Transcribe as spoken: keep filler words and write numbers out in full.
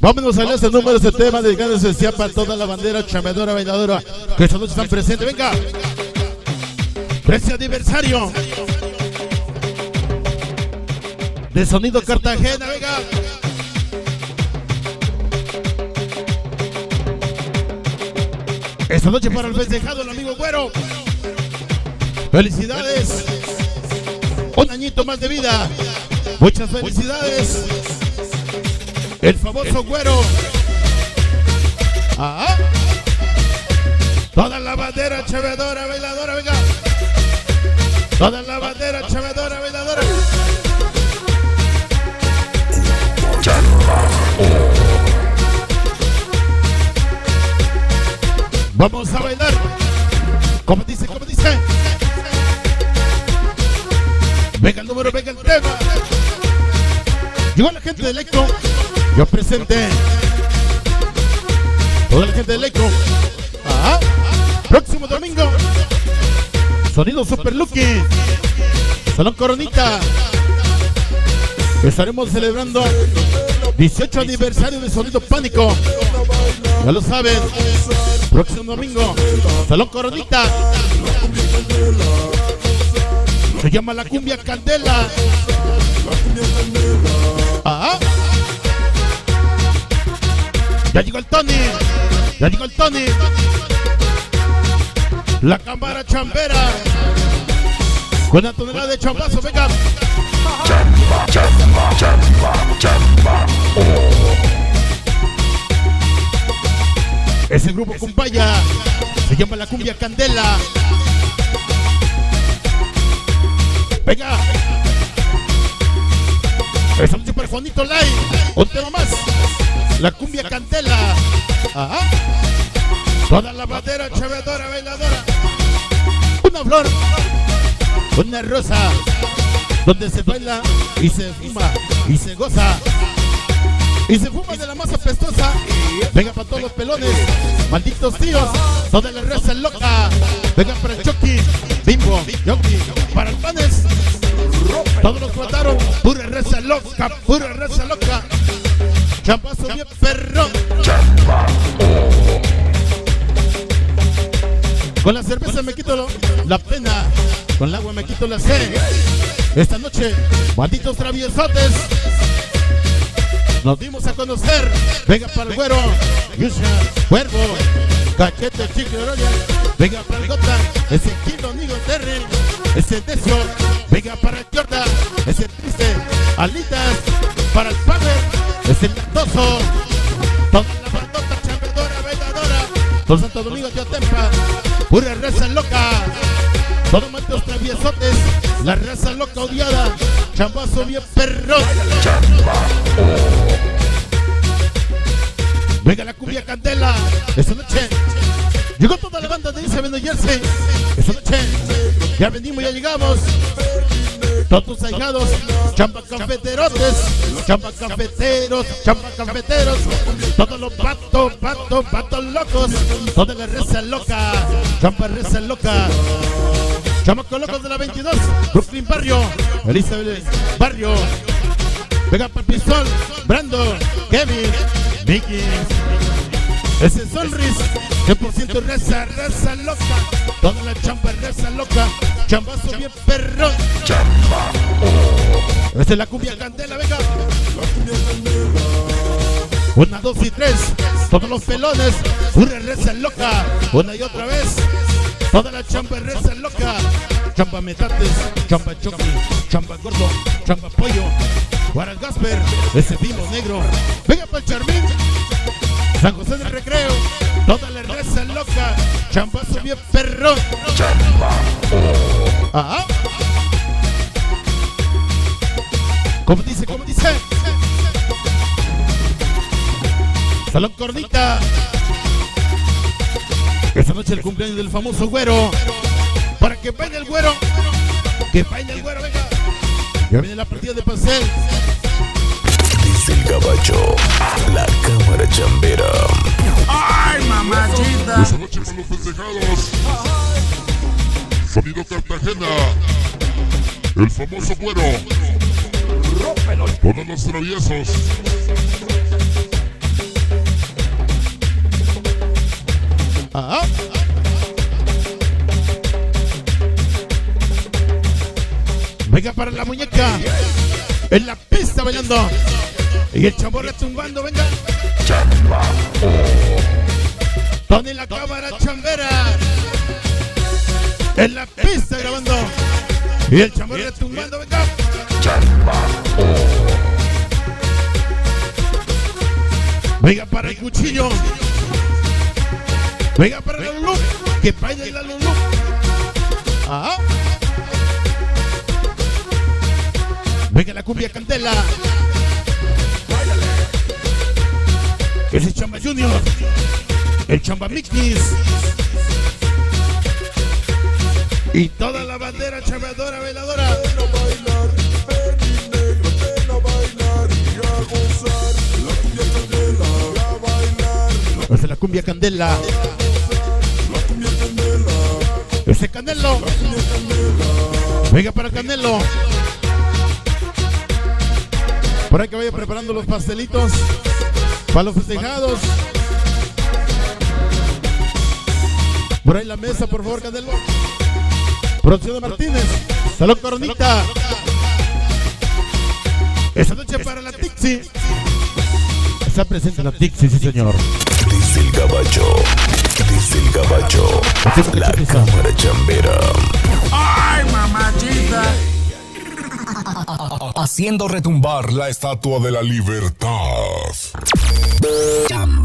Vámonos a este número, este tema dedicado especial para toda la bandera chambeadora, bailadora que esta noche están presentes. Venga, precio aniversario de Sonido Cartagena. Venga, esta noche para el festejado, el amigo Güero. Felicidades, un añito más de vida. Muchas felicidades. El famoso Güero. Ajá. Toda la bandera chambeadora, bailadora, venga. Toda la bandera chambeadora, bailadora. Vamos a bailar. Como dice, como dice. Venga el número, venga el tema. Llegó la gente de Electro. Yo presente. Toda la gente de Electro. Ajá. Próximo domingo. Sonido Super Lucky. Salón Coronita. Estaremos celebrando dieciocho aniversario de Sonido Pánico. Ya lo saben. Próximo domingo. Salón Coronita. Se llama la cumbia Candela. Ajá. Ya llegó el Tony. Ya llegó el Tony. La cámara chambera. Con la tonelada de chambazo, venga. Chamba, chamba, chamba, chamba. Oh. Ese grupo Cumbaya se llama la cumbia Candela. Venga. Es un super Juanito Live. Un tema más. La cumbia Candela. Ajá. Toda la bandera chambeadora, bailadora. Una flor. Una rosa. Donde se baila y se fuma y se goza. Y se fuma de la masa pestosa. Venga para todos los pelones. Malditos tíos. Toda la raza loca. Venga para el Chucky. Bimbo. Yoki. Para el Panes. Todos los mataron. Pura raza loca. Pura raza loca. Champazo bien perrón. Chamba. Oh. Con la cerveza me quito lo, la pena. Con el agua me quito la sed. Esta noche, malditos traviesotes. Nos dimos a conocer. Venga para el Güero. Yusha, Cuervo, Cachete, Chicle, Roya. Venga para el Gota. Ese Kilo, Nigo, Terry. Ese Decio. Venga para el Jorda. Ese Triste. Alitas. Para el Power. Ese Latoso. Toda la bandota chambeadora, bailadora. Por Santo Domingo, Teotempa. Pura raza loca. Todos malditos traviesotes. La raza loca odiada. Chambazo bien perrón. Chamba. Oh. Venga la cumbia Candela. Esta noche llegó toda la banda de Isabel de Jersey. Esta noche ya venimos, ya llegamos. Todos tus ahijados. Chamba cafeterotes. Chamba cafeteros. Chamba cafeteros. Todos los patos, patos, patos locos. Toda la raza loca. Chamba raza loca. Chamacos locos de la veintidós, Brooklyn Barrio, Elizabeth Barrio. Venga para el Pistol, Brando, Kevin, Mickey. Ese Sonris, cien por ciento raza, raza loca. Toda la chamba raza loca. Chambazo bien perrón. Chamba. Oh. Esta es la cumbia Candela, venga. Una, dos y tres. Todos los pelones, una raza loca. Una y otra vez. Toda la chamba raza loca. Chamba metates, chamba choque, chamba gordo, chamba pollo. Para el Gasper, ese vivo negro. Venga para el Charmín. San José del Recreo. Toda la raza loca. Chambazo bien perrón. Chamba. Oh. Ajá. Como dice, como dice. Salón Cornita. Esta noche el cumpleaños del famoso Güero. Para que baile el Güero. Que baile el Güero, venga. Ya viene la partida de pastel. Dice el Gabacho, la cámara chambera. ¡Ay, mamachita! Esta noche para los festejados. Sonido Cartagena. El famoso Güero. Todos los traviesos. Ah. Venga para la muñeca. En la pista bailando. Y el chambón retumbando, venga. Chamba. Tony la cámara chambera. En la pista grabando. Y el chambón retumbando, venga. Chamba. Venga para el cuchillo. Venga para la Lulú. Que baile la Lulú. Ah. Venga la cumbia candela. Ese Chamba Junior. El Chamba Mixnis. Y toda la bandera chambadora, bailadora. Esa es la cumbia candela. Ese Canelo. Venga para Canelo. Por ahí que vaya preparando los pastelitos para los festejados. Por ahí la mesa, por favor, Canelo. Producción de Martínez. Salud, Coronita. Esta noche para la Tixi. Está presente la Tixi, sí, señor. Desde el Gabacho. Desde el Gabacho. La cámara chambera. ¡Ay, mamachita! Haciendo retumbar la estatua de la libertad.